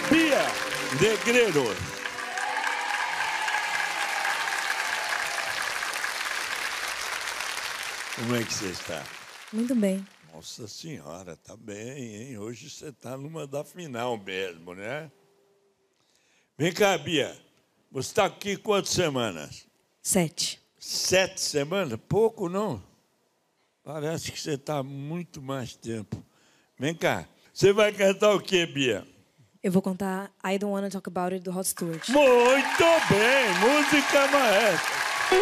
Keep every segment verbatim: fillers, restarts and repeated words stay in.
Bia Negreiros. Como é que você está? Muito bem. Nossa Senhora, tá bem, hein? Hoje você está numa da final mesmo, né? Vem cá, Bia. Você está aqui quantas semanas? Sete. Sete semanas? Pouco, não? Parece que você está muito mais tempo. Vem cá. Você vai cantar o quê, Bia? Eu vou contar I Don't Wanna Talk About It, do Rod Stewart. Muito bem! Música maestra.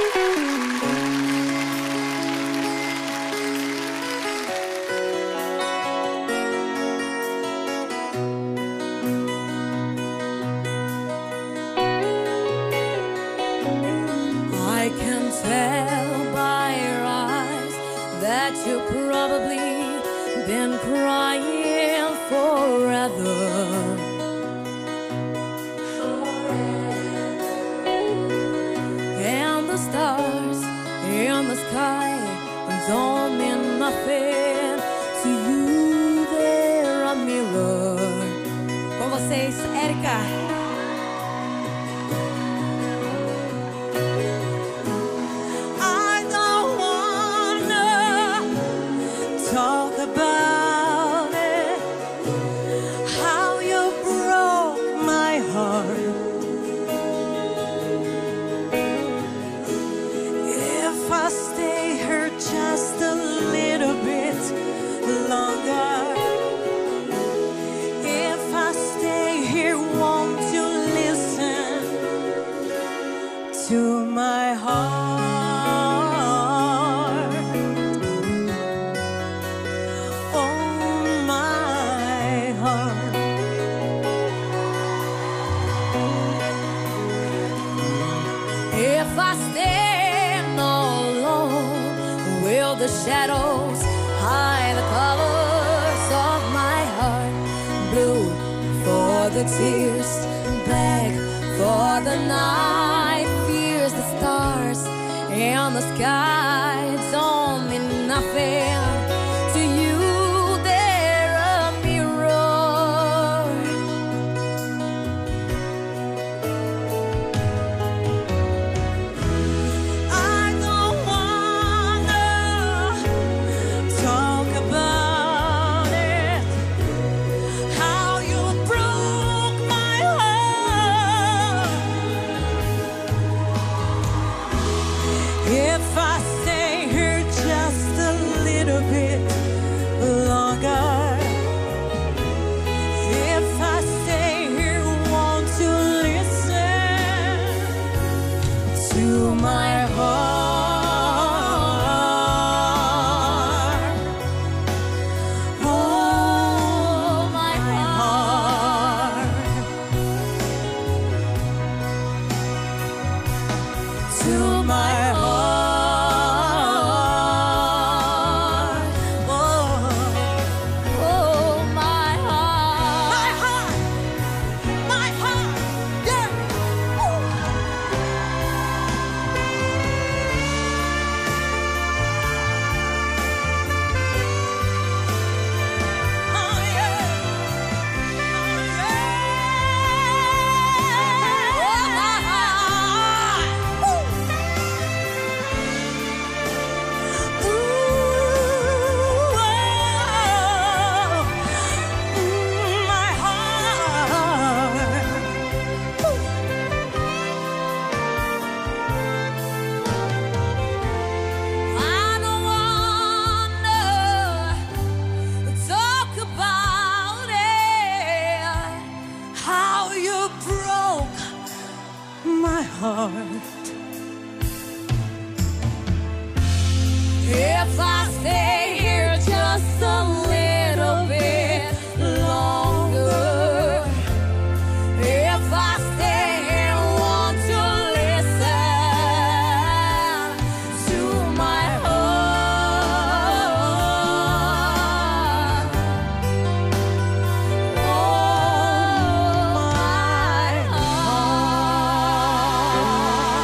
I can tell by your eyes that you've probably been crying forever. And the stars in the sky don't mean nothing to you. They're a mirror. Com vocês, Érica. Talk about it, how you broke my heart. If I stay here just a little bit longer, if I stay here, won't you listen to my heart? If I stand alone, will the shadows hide the colors of my heart? Blue for the tears, black for the night, fears the stars and the sky don't mean nothing to you. They're a mirror. If I stay here just a little bit longer, if I stay here, won't you listen to my heart? Oh, my heart. To my heart. If I stay here just a little bit longer, if I stay here, won't you listen to my heart? Oh, my heart.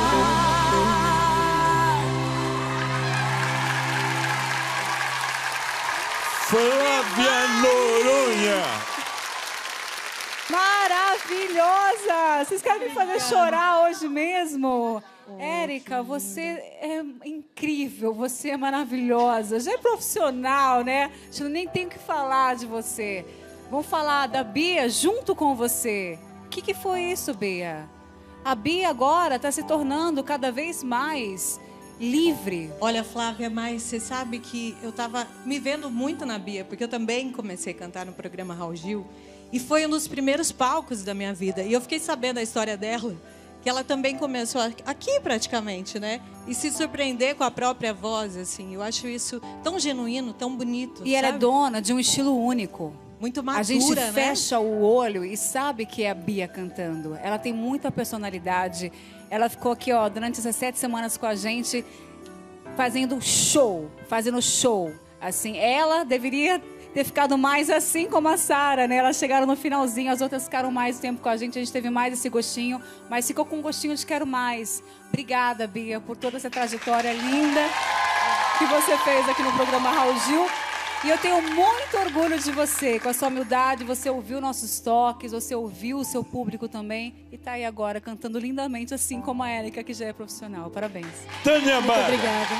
Maravilhosa! Vocês querem me fazer chorar hoje mesmo? Oh, Érica, você é incrível, você é maravilhosa. Já é profissional, né? Eu nem tenho o que falar de você. Vamos falar da Bia junto com você. O que, que foi isso, Bia? A Bia agora está se tornando cada vez mais livre. Olha, Flávia, mas você sabe que eu estava me vendo muito na Bia, porque eu também comecei a cantar no programa Raul Gil, e foi um dos primeiros palcos da minha vida. E eu fiquei sabendo a história dela, que ela também começou aqui praticamente, né? E se surpreender com a própria voz, assim. Eu acho isso tão genuíno, tão bonito. E ela é dona de um estilo único. Muito madura, a gente né? fecha o olho e sabe que é a Bia cantando. Ela tem muita personalidade. Ela ficou aqui, ó, durante essas sete semanas com a gente, fazendo show, fazendo show. Assim, ela deveria ter ficado mais assim como a Sara, né? Elas chegaram no finalzinho, as outras ficaram mais tempo com a gente, a gente teve mais esse gostinho, mas ficou com um gostinho de quero mais. Obrigada, Bia, por toda essa trajetória linda que você fez aqui no programa Raul Gil. E eu tenho muito orgulho de você, com a sua humildade, você ouviu nossos toques, você ouviu o seu público também e tá aí agora cantando lindamente, assim como a Érica, que já é profissional. Parabéns. Tânia Muito Mara. obrigada.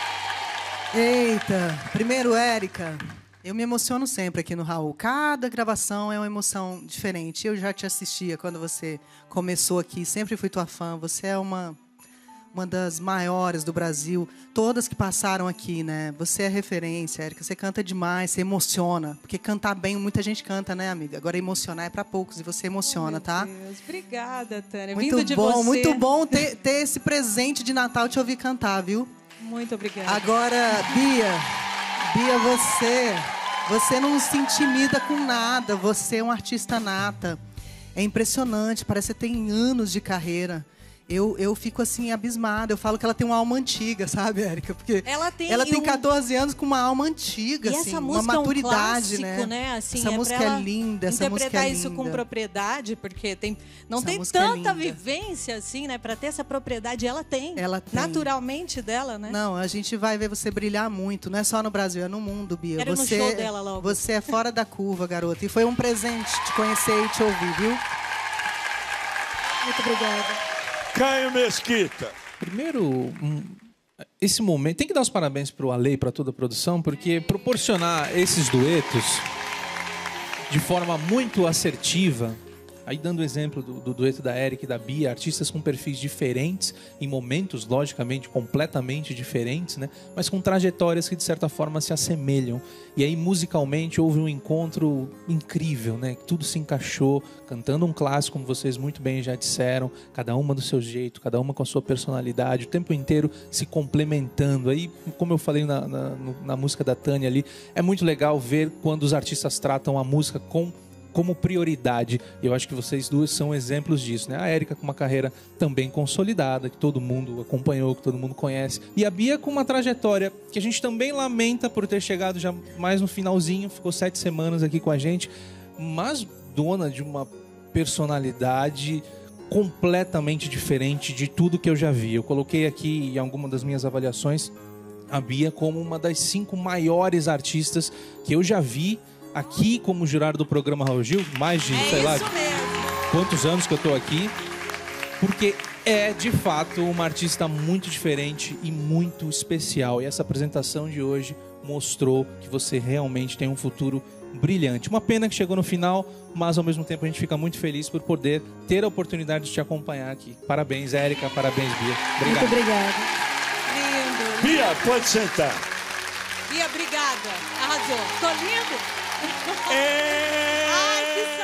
Eita, primeiro, Érica, eu me emociono sempre aqui no Raul. Cada gravação é uma emoção diferente. Eu já te assistia quando você começou aqui, sempre fui tua fã. Você é uma... uma das maiores do Brasil, todas que passaram aqui, né? Você é referência, Érica, você canta demais, você emociona. Porque cantar bem, muita gente canta, né, amiga? Agora emocionar é pra poucos e você emociona, oh, tá? Meu Deus, obrigada, Tânia. Muito Vindo de bom, você. muito bom ter, ter esse presente de Natal te ouvir cantar, viu? Muito obrigada. Agora, Bia, Bia, você, você não se intimida com nada, você é uma artista nata. É impressionante, parece que você tem anos de carreira. Eu, eu fico assim, abismada. Eu falo que ela tem uma alma antiga, sabe, Érica? Porque ela tem, ela tem um... catorze anos com uma alma antiga, e assim, essa uma música maturidade, é um clássico, né? né? Assim, essa é música é linda, essa música é interpretar linda. isso com propriedade, porque tem, não essa tem música tanta é vivência, assim, né? Pra ter essa propriedade, ela tem. Ela tem. Naturalmente dela, né? Não, a gente vai ver você brilhar muito. Não é só no Brasil, é no mundo, Bia. Quero você, no show dela logo. Você é fora da curva, garota. E foi um presente te conhecer e te ouvir, viu? Muito obrigada. Caio Mesquita. Primeiro, um, esse momento... Tem que dar os parabéns para o Ale e para toda a produção, porque proporcionar esses duetos de forma muito assertiva... Aí dando o exemplo do, do dueto da Érica e da Bia, artistas com perfis diferentes, em momentos, logicamente, completamente diferentes, né? Mas com trajetórias que, de certa forma, se assemelham. E aí, musicalmente, houve um encontro incrível, né? Tudo se encaixou, cantando um clássico, como vocês muito bem já disseram, cada uma do seu jeito, cada uma com a sua personalidade, o tempo inteiro se complementando. Aí, como eu falei na, na, na música da Tânia ali, é muito legal ver quando os artistas tratam a música com como prioridade. Eu acho que vocês duas são exemplos disso, né? A Érica com uma carreira também consolidada, que todo mundo acompanhou, que todo mundo conhece. E a Bia com uma trajetória que a gente também lamenta por ter chegado já mais no finalzinho, ficou sete semanas aqui com a gente, mas dona de uma personalidade completamente diferente de tudo que eu já vi. Eu coloquei aqui em alguma das minhas avaliações a Bia como uma das cinco maiores artistas que eu já vi aqui como jurado do programa Raul Gil, mais de, é sei lá, isso mesmo. quantos anos que eu tô aqui, porque é, de fato, uma artista muito diferente e muito especial. E essa apresentação de hoje mostrou que você realmente tem um futuro brilhante. Uma pena que chegou no final, mas ao mesmo tempo a gente fica muito feliz por poder ter a oportunidade de te acompanhar aqui. Parabéns, Érica, parabéns, Bia. Obrigado. Muito obrigada. Lindo. Bia, pode sentar. Bia, obrigada. Arrasou. Tô lindo? É... Ai, que